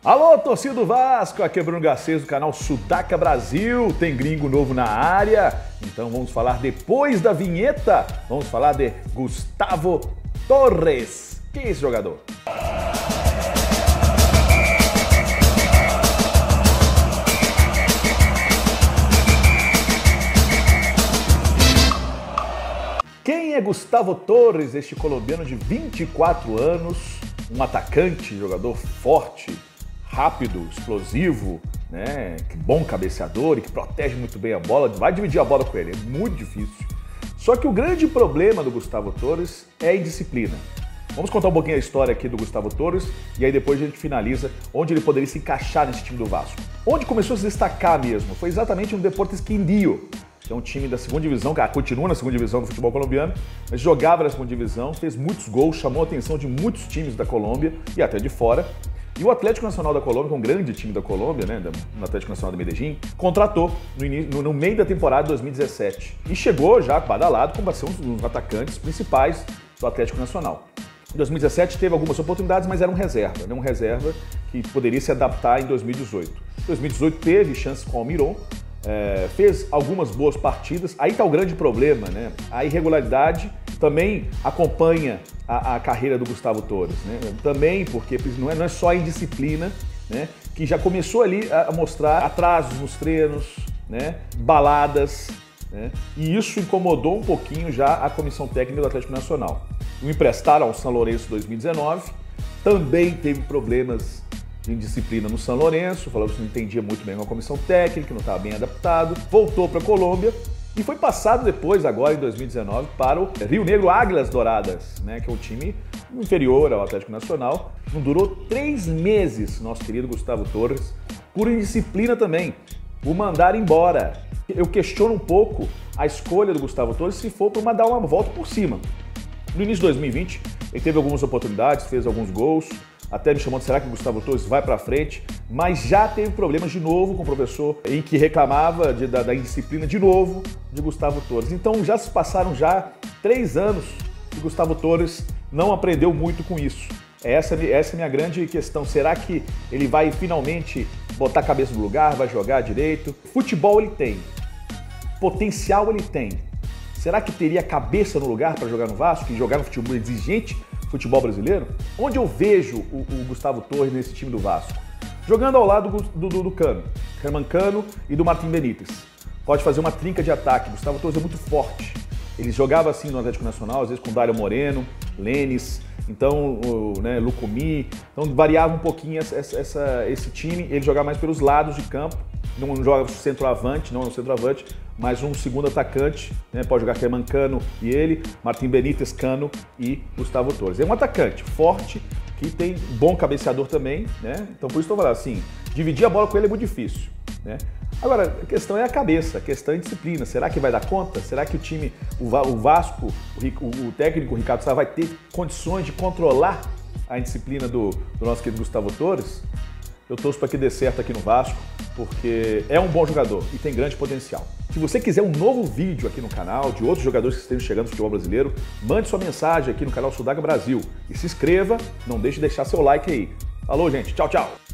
Alô, torcida do Vasco, aqui é Bruno Garcês do canal Sudaca Brasil, tem gringo novo na área, então vamos falar depois da vinheta, vamos falar de Gustavo Torres. Quem é esse jogador? Quem é Gustavo Torres, este colombiano de 24 anos, um atacante, jogador forte, rápido, explosivo, né? Que bom cabeceador e que protege muito bem a bola, vai dividir a bola com ele, é muito difícil. Só que o grande problema do Gustavo Torres é a indisciplina. Vamos contar um pouquinho a história aqui do Gustavo Torres e aí depois a gente finaliza onde ele poderia se encaixar nesse time do Vasco. Onde começou a se destacar mesmo foi exatamente no Deportes Quindío, que é um time da segunda divisão, que continua na segunda divisão do futebol colombiano, mas jogava na segunda divisão, fez muitos gols, chamou a atenção de muitos times da Colômbia e até de fora. E o Atlético Nacional da Colômbia, que é um grande time da Colômbia, né, no Atlético Nacional de Medellín, contratou no meio da temporada de 2017. E chegou já badalado para ser um dos atacantes principais do Atlético Nacional. Em 2017 teve algumas oportunidades, mas era um reserva, né, um reserva que poderia se adaptar em 2018. Em 2018 teve chance com o Almirón, fez algumas boas partidas, aí está o grande problema, né? A irregularidade também acompanha a carreira do Gustavo Torres, né? Também porque não é só a indisciplina, né? Que já começou ali a mostrar atrasos nos treinos, né? Baladas, né? E isso incomodou um pouquinho já a comissão técnica do Atlético Nacional. O emprestaram ao São Lourenço 2019, também teve problemas de indisciplina no São Lourenço, falou que não entendia muito bem com a comissão técnica, não estava bem adaptado, voltou para a Colômbia e foi passado depois, agora em 2019, para o Rio Negro Águilas Douradas, né, que é um time inferior ao Atlético Nacional. Não durou 3 meses, nosso querido Gustavo Torres, por indisciplina também, o mandar embora. Eu questiono um pouco a escolha do Gustavo Torres se for para dar uma volta por cima. No início de 2020, ele teve algumas oportunidades, fez alguns gols, até me chamou de será que o Gustavo Torres vai para frente, mas já teve problemas de novo com o professor em que reclamava da indisciplina de novo de Gustavo Torres. Então já se passaram 3 anos e Gustavo Torres não aprendeu muito com isso. Essa é a minha grande questão. Será que ele vai finalmente botar a cabeça no lugar, vai jogar direito? Futebol ele tem, potencial ele tem. Será que teria cabeça no lugar para jogar no Vasco e jogar no futebol exigente? Futebol brasileiro? Onde eu vejo o Gustavo Torres nesse time do Vasco? Jogando ao lado do Cano, Germán Cano e do Martín Benítez. Pode fazer uma trinca de ataque. Gustavo Torres é muito forte. Ele jogava assim no Atlético Nacional, às vezes com Dário Moreno, Lenis, então, Lucumí. Então variava um pouquinho esse time. Ele jogava mais pelos lados de campo. Não joga centroavante, não é um centroavante, mas um segundo atacante, né? Pode jogar Germán Cano e ele, Martín Benítez, Cano e Gustavo Torres. É um atacante forte, que tem bom cabeceador também, né? Então por isso estou falando assim, dividir a bola com ele é muito difícil, né? Agora, a questão é a cabeça, a questão é a disciplina. Será que vai dar conta? Será que o time, o Vasco, o técnico Ricardo Sá vai ter condições de controlar a indisciplina do nosso querido Gustavo Torres? Eu torço para que dê certo aqui no Vasco, porque é um bom jogador e tem grande potencial. Se você quiser um novo vídeo aqui no canal, de outros jogadores que estejam chegando no futebol brasileiro, mande sua mensagem aqui no canal Sudaca Brasil e se inscreva, não deixe de deixar seu like aí. Falou, gente. Tchau, tchau.